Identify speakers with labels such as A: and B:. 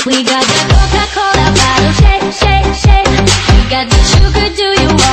A: We got the Coca-Cola bottle, shake, shake, shake. We got the sugar, do you want